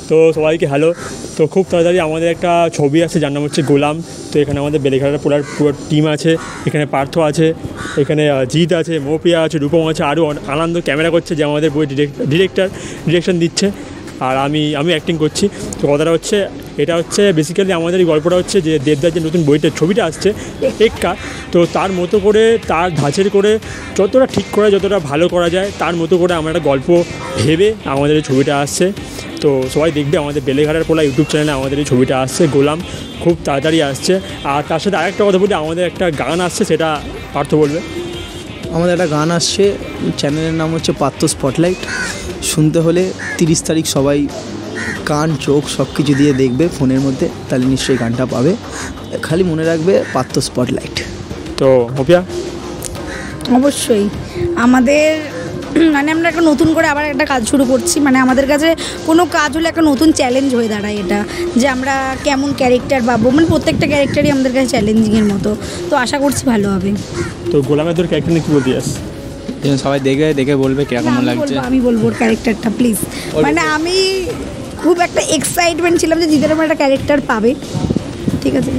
তো সবাইকে হ্যালো। তো খুব তাড়াতাড়ি আমাদের একটা ছবি আছে যার নাম হচ্ছে গোলাম। তো এখানে আমাদের বেলেঘাটার পুরো টিম আছে, এখানে পার্থ আছে, এখানে জিৎ আছে, মৌপিয়া আছে, রূপম আছে, আরও আনন্দ ক্যামেরা করছে যে আমাদের বই ডিরেকশন দিচ্ছে, আর আমি অ্যাক্টিং করছি। তো কথাটা হচ্ছে এটা হচ্ছে বেসিক্যালি আমাদের এই গল্পটা হচ্ছে যে দেবদার যে নতুন বইটার ছবিটা আসছে এক্কা, তো তার মতো করে তার ধাঁচের করে যতটা ঠিক করা যতটা ভালো করা যায় তার মতো করে আমরা একটা গল্প ভেবে আমাদের এই ছবিটা আসছে। তো সবাই দেখবে আমাদের বেলেঘাটার পোলা ইউটিউব চ্যানেলে আমাদের এই ছবিটা আসছে গোলাম, খুব তাড়াতাড়ি আসছে। আর তার সাথে আরেকটা কথা বলি, আমাদের একটা গান আসছে, সেটা পার্থ বলবে। আমাদের একটা গান আসছে, চ্যানেলের নাম হচ্ছে পার্থ স্পটলাইট। শুনতে হলে 30 তারিখ সবাই কান চোখ সব কিছু দিয়ে দেখবে ফোনের মধ্যে, তাহলে নিশ্চয়ই গানটা পাবে। খালি মনে রাখবে পার্থ স্পটলাইট। তো মৌপিয়া? অবশ্যই আমাদের মানে আমরা একটা নতুন করে আবার একটা কাজ শুরু করছি, মানে আমাদের কাছে কোনো কাজ হলে একটা নতুন চ্যালেঞ্জ হয়ে দাঁড়ায় এটা, যে আমরা কেমন ক্যারেক্টার পাবো, মানে প্রত্যেকটা ক্যারেক্টারই আমাদের কাছে চ্যালেঞ্জিংয়ের মতো। তো আশা করছি ভালো হবে। তো গোলামের তোর ক্যারেক্টার নিয়ে কী বলতে চাস? সবাই দেখে বলবে কিরকম লাগছে। আমি বলবো ওর ক্যারেক্টারটা প্লিজ। মানে আমি খুব একটা এক্সাইটমেন্ট ছিলাম যে জিতের আমার একটা ক্যারেক্টার পাবে। ঠিক আছে,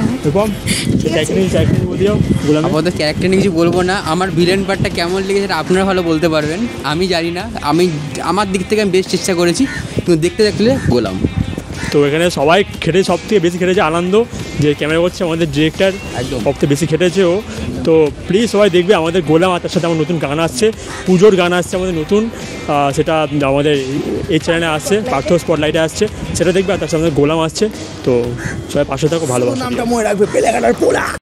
আমাদের ক্যারেক্টার নিয়ে কিছু বলবো না। আমার ভিলেন পার্টটা কেমন লেগেছে সেটা আপনারা ভালো বলতে পারবেন, আমি জানি না। আমার দিক থেকে আমি বেশ চেষ্টা করেছি, কিন্তু দেখতে গোলাম। তো এখানে সবাই খেটেছে, সব থেকে বেশি খেটেছে আনন্দ, যে ক্যামেরা করছে আমাদের ডিরেক্টর, একদম সব থেকে বেশি খেটেছে ও। তো প্লিজ সবাই দেখবে আমাদের গোলাম, আর তার সাথে আমার নতুন গান আসছে, পুজোর গান আসছে আমাদের নতুন, সেটা আমাদের এই চ্যানেলে আসছে, পার্থ স্পটলাইটে আসছে, সেটা দেখবে। আর তার সাথে আমাদের গোলাম আসছে। তো সবাই পাশে থাকো, ভালোবাসা। নামটা মনে রাখবে, বেলেঘাটার পোলা।